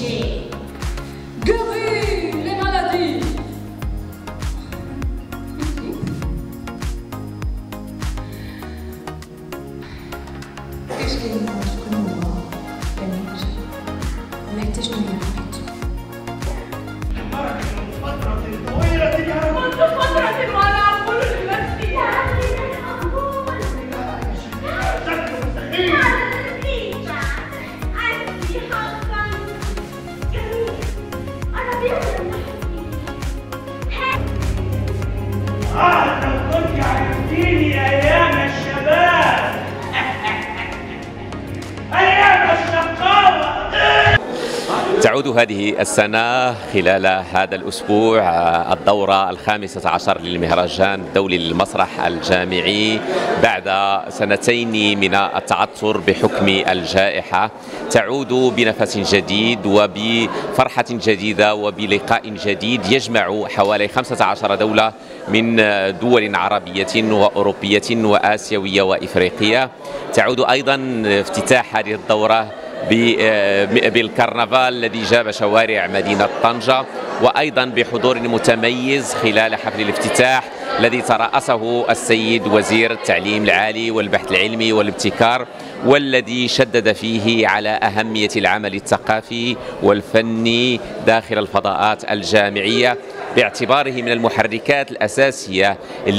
G. Guéris les maladies. Qu'est-ce qu'il y a entre nous, بنات؟ ولا يحتاجني نعرف؟ منذ فترة وأنا أقول لنفسي لو كنت عرفتيني أيام الشباب أيام الشقاوة. تعود هذه السنة خلال هذا الأسبوع الدورة 15 للمهرجان الدولي للمسرح الجامعي بعد سنتين من التعثر بحكم الجائحة. تعود بنفس جديد وبفرحة جديدة وبلقاء جديد يجمع حوالي 15 دولة من دول عربية وأوروبية وآسيوية وإفريقية. تعود أيضا افتتاح هذه الدورة بالكرنفال الذي جاب شوارع مدينة طنجة، وأيضا بحضور متميز خلال حفل الافتتاح الذي ترأسه السيد وزير التعليم العالي والبحث العلمي والابتكار، والذي شدد فيه على أهمية العمل الثقافي والفني داخل الفضاءات الجامعية باعتباره من المحركات الأساسية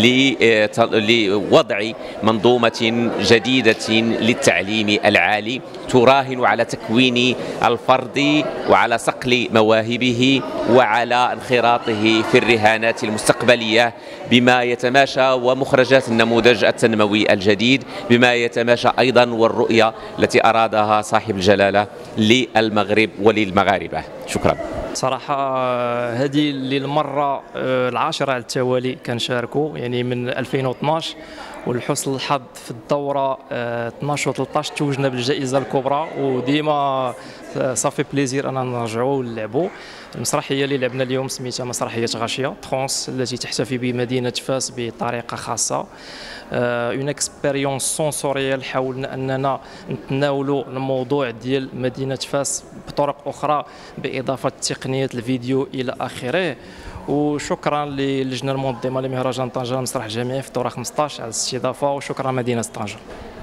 لوضع منظومة جديدة للتعليم العالي تراهن على تكوين الفرد وعلى صقل مواهبه وعلى انخراطه في الرهانات المستقبلية بما يتماشى ومخرجات النموذج التنموي الجديد بما يتماشى أيضا والرؤية التي أرادها صاحب الجلالة للمغرب وللمغاربة. شكرا. صراحة هذه للمرة العاشرة على التوالي كنشاركوا، يعني من 2012، ولحسن الحظ في الدورة 12 و 13 توجنا بالجائزة الكبرى، وديما صافي بليزير أننا نرجعوا ونلعبوا. المسرحية اللي لعبنا اليوم سميتها مسرحية غاشية ترونس، التي تحتفي بمدينة فاس بطريقة خاصة. اون اكسبيريونس سونسوريال، حاولنا اننا نتناولوا الموضوع ديال مدينه فاس بطرق اخرى باضافه تقنيات الفيديو الى اخره. وشكرا للجنه المنظمه لمهرجان طنجة المسرح الجامعي في الدوره 15 على الاستضافه، وشكرا مدينه طنجة.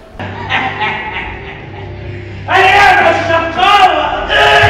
أيام الشقاوة.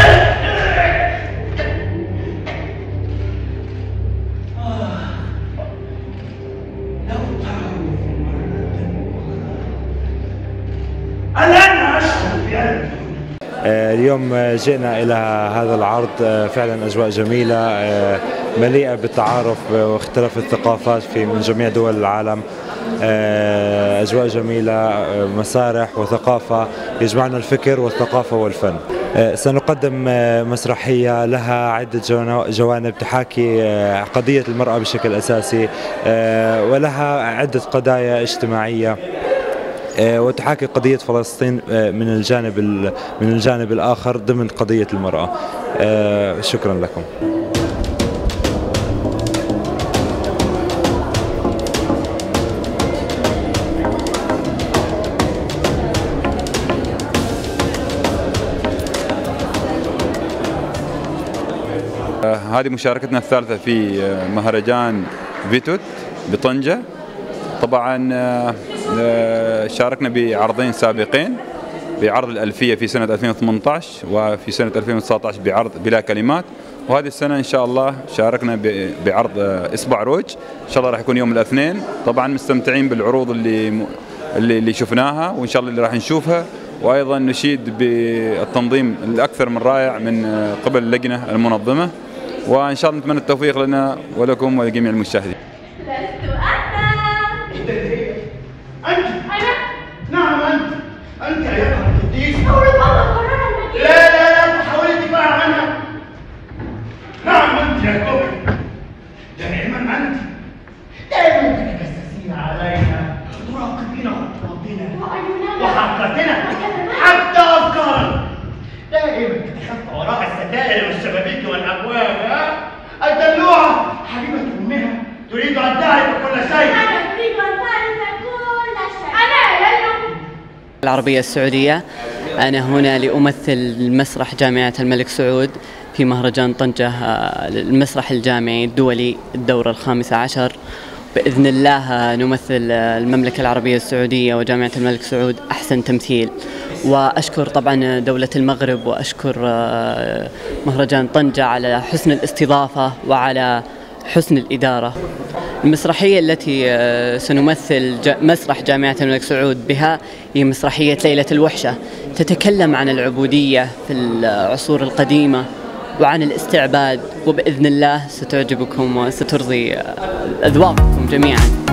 اليوم جئنا إلى هذا العرض، فعلا أجواء جميلة مليئة بالتعارف واختلاف الثقافات من جميع دول العالم. أجواء جميلة، مسارح وثقافة يجمعنا الفكر والثقافة والفن. سنقدم مسرحية لها عدة جوانب تحاكي قضية المرأة بشكل أساسي، ولها عدة قضايا اجتماعية، وتحاكي قضية فلسطين من الجانب الآخر ضمن قضية المرأة. شكرا لكم. هذه مشاركتنا الثالثة في مهرجان فيتوت بطنجة. طبعا شاركنا بعرضين سابقين، بعرض الألفية في سنة 2018 وفي سنة 2019 بعرض بلا كلمات، وهذه السنة إن شاء الله شاركنا بعرض إصبع روج، إن شاء الله راح يكون يوم الاثنين. طبعا مستمتعين بالعروض اللي شفناها وإن شاء الله اللي راح نشوفها، وأيضا نشيد بالتنظيم الأكثر من رائع من قبل اللجنة المنظمة، وإن شاء الله نتمنى التوفيق لنا ولكم ولجميع المشاهدين. أنت أيها القديس. لا تحاولي الدفاع عنها. نعم أنت يا كبرى، دائما أنت تتجسسين علينا، تراقبين خطواتنا وحركاتنا حتى أفكارنا، دائما تتخفى وراء الستائر والشبابيك والأبواب. الدلوعة حبيبة أمها تريد أن تعرف كل شيء. أنا أريد أن تعرف كل شيء. أنا العربية السعودية أنا هنا لأمثل مسرح جامعة الملك سعود في مهرجان طنجة المسرح الجامعي الدولي الدورة ال15. بإذن الله نمثل المملكة العربية السعودية وجامعة الملك سعود أحسن تمثيل. وأشكر طبعا دولة المغرب وأشكر مهرجان طنجة على حسن الاستضافة وعلى حسن الإدارة. المسرحية التي سنمثل مسرح جامعة الملك سعود بها هي مسرحية ليلة الوحشة، تتكلم عن العبودية في العصور القديمة وعن الاستعباد، وبإذن الله ستعجبكم وسترضي أذواقكم جميعا.